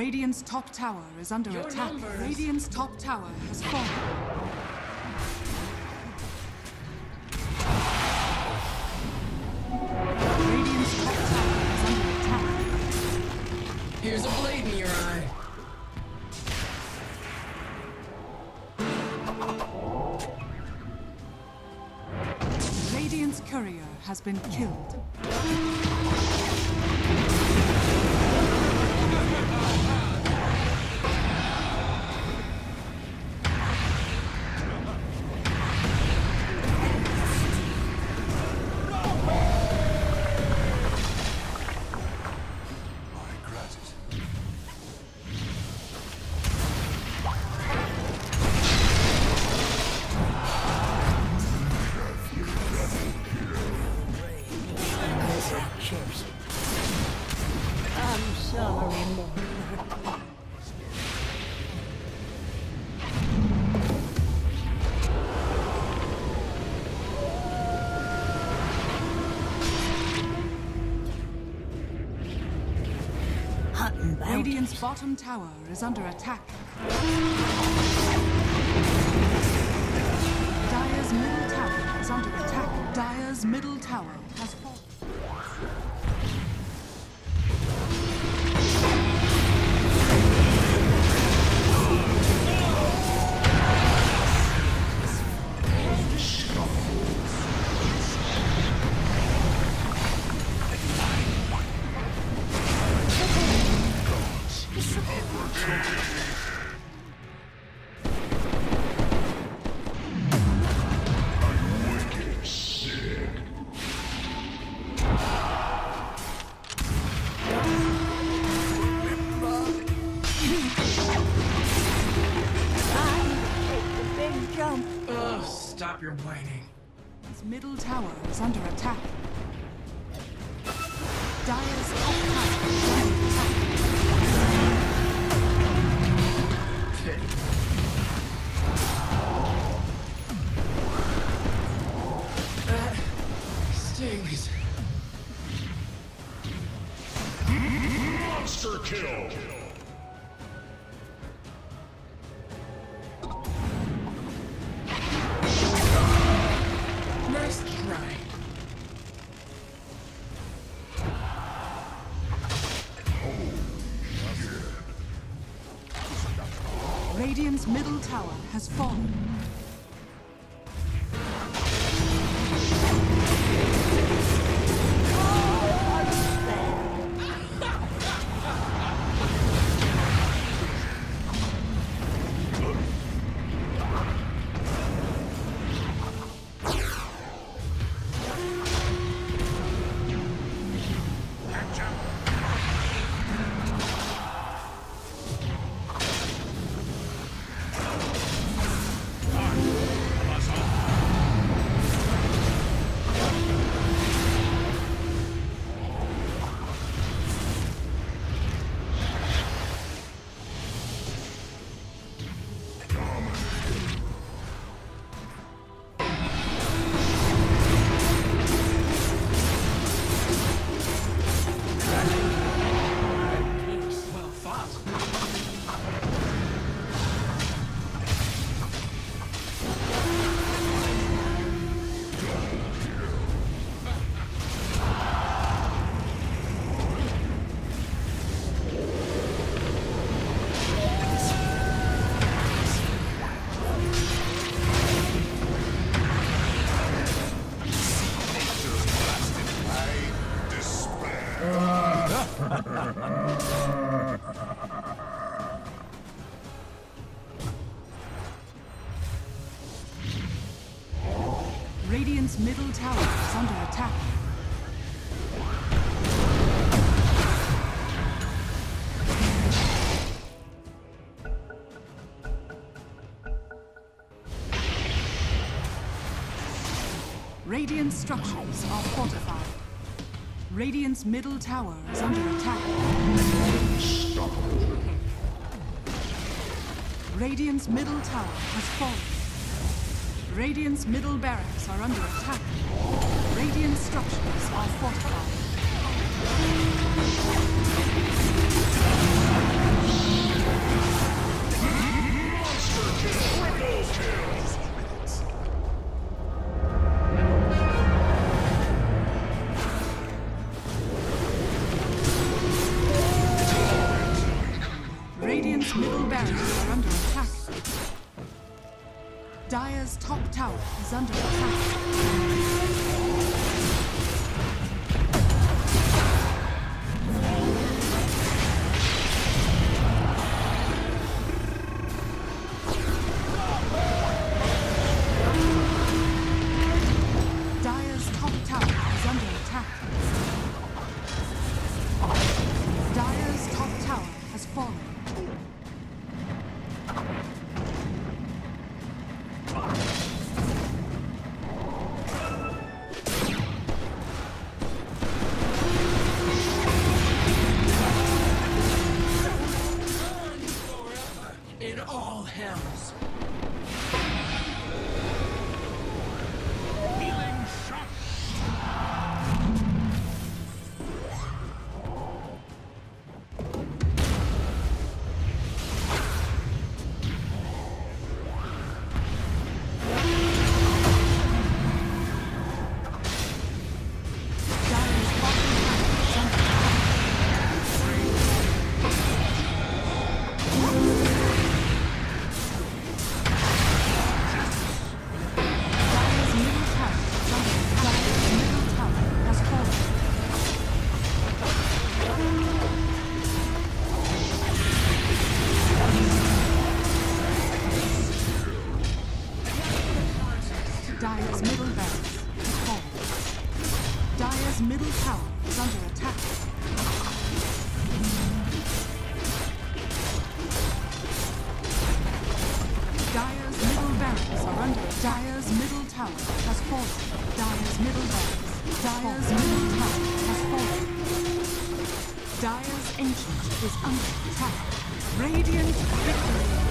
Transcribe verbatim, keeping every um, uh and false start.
Radiant's top tower is under Your attack. numbers. Radiant's top tower has fallen. Radiant's top tower is under attack. Here's a blade in your eye. Radiant's courier has been killed. I'm sorry, Lord. Hunting bounties. Radiant's bottom tower is under attack. Dire's middle tower is under attack. Dire's middle tower has fallen. Ugh, stop your whining. His middle tower is under attack. Dire's top tower is under attack. That stings. Monster kill! Nice try. Radiant's middle tower has fallen. Well fought. Radiant's middle tower is under attack. Radiant structures are fortified. Radiant's middle tower is under attack. Radiant's middle tower has fallen. Radiant's middle barracks are under attack. Radiant structures are fortified. Radiant's middle barracks are under attack. Dire's top tower is under attack. Dire's top tower is under attack. Dire's top tower has fallen. In all hells. Healing shot. Dire's middle barracks has fallen. Dire's middle tower is under attack. Dire's middle barracks are under attack. Dire's middle tower has fallen. Dire's middle barracks. Dire's middle tower has fallen. Dire's ancient is under attack. Radiant victory.